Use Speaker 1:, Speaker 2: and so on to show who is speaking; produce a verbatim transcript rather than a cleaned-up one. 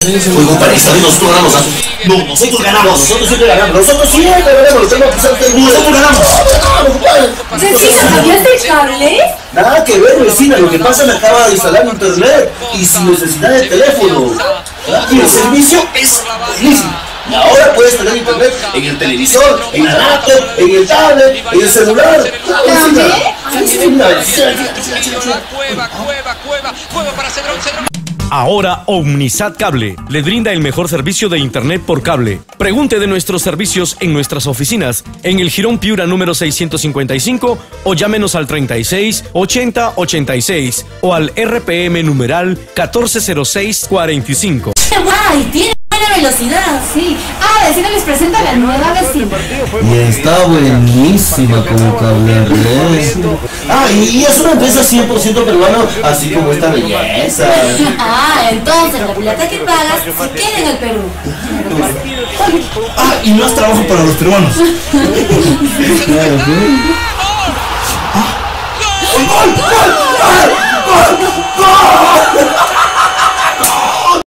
Speaker 1: Oye, compadre, esta vez nosotros ganamos. No, nosotros ganamos. Nosotros siempre ganamos. Nosotros siempre ganamos. Nosotros ganamos.
Speaker 2: ¿Vecina, cambiaste el cable?
Speaker 1: Nada que ver, vecina. Lo que pasa es que acaba de instalar internet y sin necesidad de teléfono. Y el servicio es buenísimo. Y ahora puedes tener internet en el televisor, en la laptop, en el tablet, en el celular.
Speaker 2: ¿También?
Speaker 3: Ahora Omnisat Cable le brinda el mejor servicio de internet por cable. Pregunte de nuestros servicios en nuestras oficinas en el Jirón Piura número seiscientos cincuenta y cinco o llámenos al treinta y seis, ochenta, ochenta y seis o al R P M numeral catorce cero seis cuarenta y cinco.
Speaker 2: ¡Ay, tiene buena velocidad! Sí. Ah, vecina, les presenta la nueva vecina.
Speaker 1: Y está buenísima como cable red. Ah, y, y es una empresa cien por ciento peruana, así como esta belleza.
Speaker 2: Ah, entonces la plata que pagas se queda en el Perú.
Speaker 1: Ah, y más trabajo para los peruanos. ¡Gol! ¡Gol!